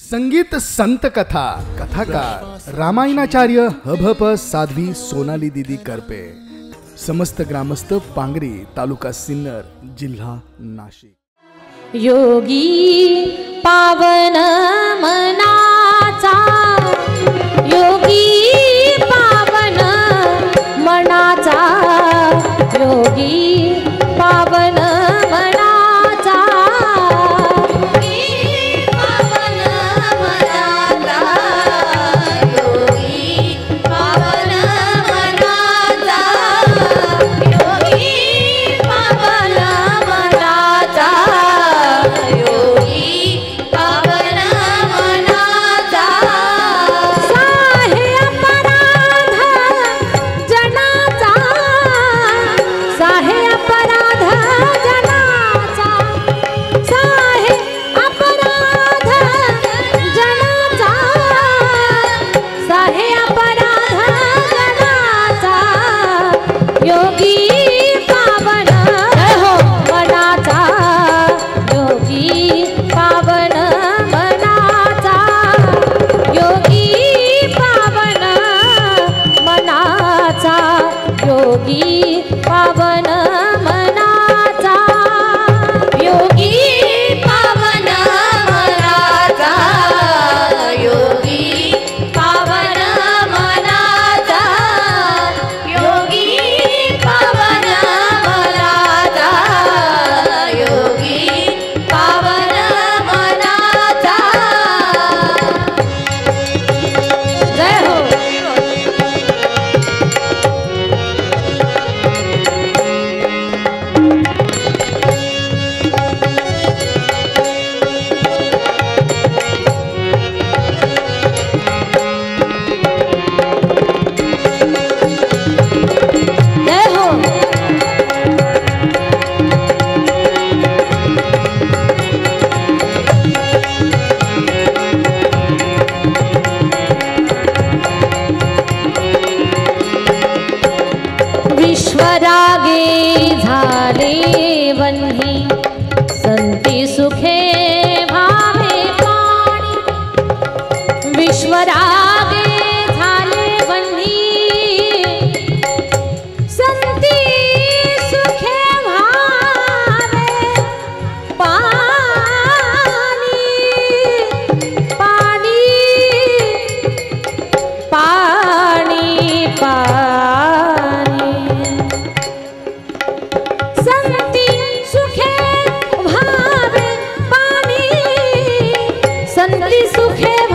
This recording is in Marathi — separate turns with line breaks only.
संगीत संत कथा कथाकार रामायणाचार्य हभप साध्वी सोनाली दीदी करपे, समस्त ग्रामस्थ पांगरी, तालुका सिन्नर, जिल्हा नाशिक।
योगी पावन मनाचा, योगी पावन मनाचा, योगी पावन मनाचा, योगी पावन मनाचा, योगी पावन मनाचा, योगी पावन मनाचा, योगी पावन मनाचा, साहे अपराध जनाचा, साहे अपराध जनाचा, साहे अपराध जनाचा, साहे अपराध जनाचा, योगी पावन हो मनाचा, योगी पावन मनाचा, योगी पावन मनाचा, योगी पावन मनाचा, योगी पावन मनाचा, योगी पावन मनाचा, योगी पावन मनाचा, योगी पावन मनाचा, जय हो। जय हो। विश्वरागे झाले वन्ही, संती सुखे भावे पाणी, विश्वरागे झाले वन्ही, संती सुखे भावे पाणी, पाणी पाणी पाणी, संती सुखे भावे पाणी, संती सुखे